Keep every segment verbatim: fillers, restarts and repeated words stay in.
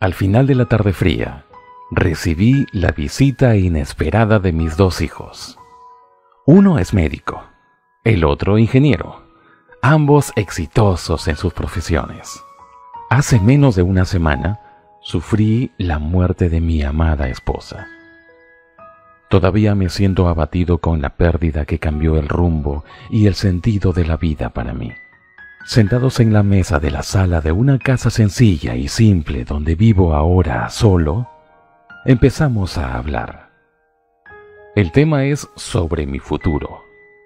Al final de la tarde fría, recibí la visita inesperada de mis dos hijos. Uno es médico, el otro ingeniero, ambos exitosos en sus profesiones. Hace menos de una semana, sufrí la muerte de mi amada esposa. Todavía me siento abatido con la pérdida que cambió el rumbo y el sentido de la vida para mí. Sentados en la mesa de la sala de una casa sencilla y simple donde vivo ahora solo, empezamos a hablar. El tema es sobre mi futuro.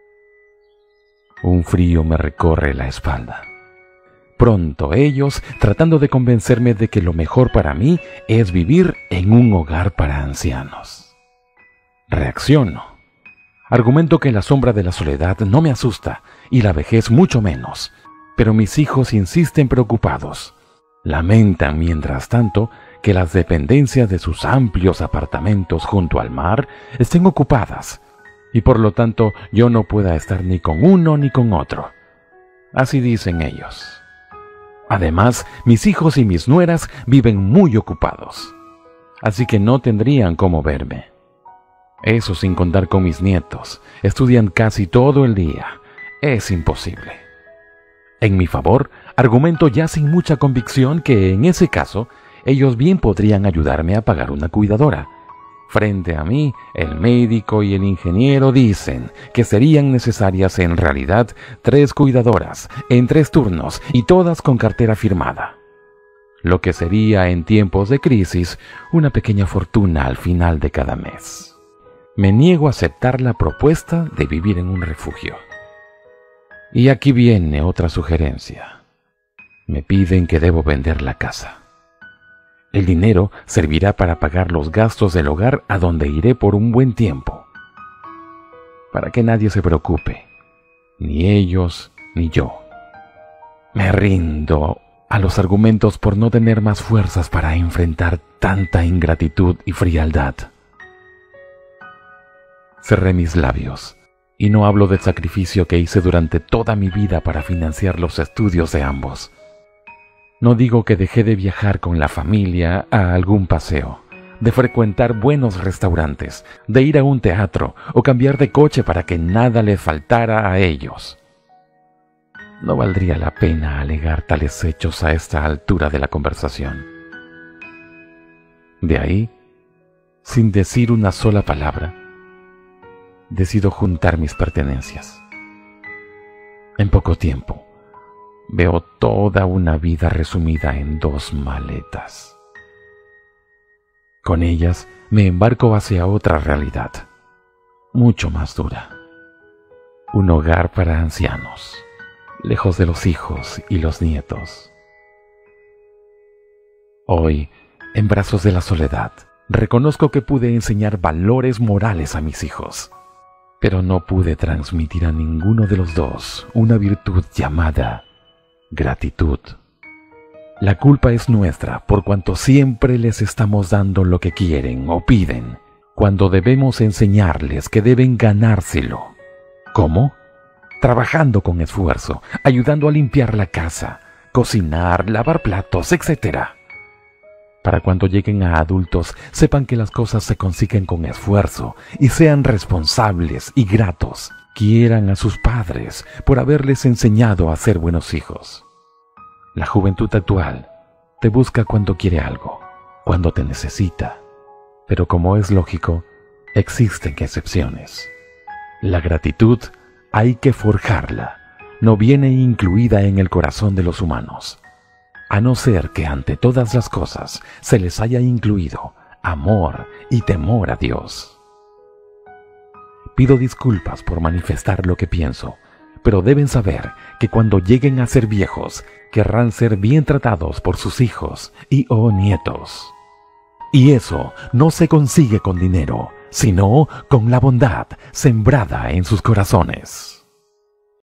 Un frío me recorre la espalda. Pronto ellos, tratando de convencerme de que lo mejor para mí es vivir en un hogar para ancianos. Reacciono. Argumento que la sombra de la soledad no me asusta y la vejez mucho menos, pero mis hijos insisten preocupados. Lamentan, mientras tanto, que las dependencias de sus amplios apartamentos junto al mar estén ocupadas y por lo tanto yo no pueda estar ni con uno ni con otro. Así dicen ellos. Además, mis hijos y mis nueras viven muy ocupados, así que no tendrían cómo verme. Eso sin contar con mis nietos. Estudian casi todo el día. Es imposible. En mi favor, argumento ya sin mucha convicción que en ese caso, ellos bien podrían ayudarme a pagar una cuidadora. Frente a mí, el médico y el ingeniero dicen que serían necesarias en realidad tres cuidadoras, en tres turnos y todas con cartera firmada. Lo que sería en tiempos de crisis una pequeña fortuna al final de cada mes. Me niego a aceptar la propuesta de vivir en un refugio. Y aquí viene otra sugerencia. Me piden que debo vender la casa. El dinero servirá para pagar los gastos del hogar a donde iré por un buen tiempo. Para que nadie se preocupe, ni ellos ni yo. Me rindo a los argumentos por no tener más fuerzas para enfrentar tanta ingratitud y frialdad. Cerré mis labios y no hablo del sacrificio que hice durante toda mi vida para financiar los estudios de ambos. No digo que dejé de viajar con la familia a algún paseo, de frecuentar buenos restaurantes, de ir a un teatro o cambiar de coche para que nada les faltara a ellos. No valdría la pena alegar tales hechos a esta altura de la conversación. De ahí, sin decir una sola palabra, decido juntar mis pertenencias. En poco tiempo, veo toda una vida resumida en dos maletas. Con ellas me embarco hacia otra realidad, mucho más dura. Un hogar para ancianos, lejos de los hijos y los nietos. Hoy, en brazos de la soledad, reconozco que pude enseñar valores morales a mis hijos, pero no pude transmitir a ninguno de los dos una virtud llamada gratitud. La culpa es nuestra por cuanto siempre les estamos dando lo que quieren o piden, cuando debemos enseñarles que deben ganárselo. ¿Cómo? Trabajando con esfuerzo, ayudando a limpiar la casa, cocinar, lavar platos, etcétera. Para cuando lleguen a adultos, sepan que las cosas se consiguen con esfuerzo y sean responsables y gratos. Quieran a sus padres por haberles enseñado a ser buenos hijos. La juventud actual te busca cuando quiere algo, cuando te necesita. Pero como es lógico, existen excepciones. La gratitud hay que forjarla, no viene incluida en el corazón de los humanos, a no ser que ante todas las cosas se les haya incluido amor y temor a Dios. Pido disculpas por manifestar lo que pienso, pero deben saber que cuando lleguen a ser viejos, querrán ser bien tratados por sus hijos y o nietos. Y eso no se consigue con dinero, sino con la bondad sembrada en sus corazones.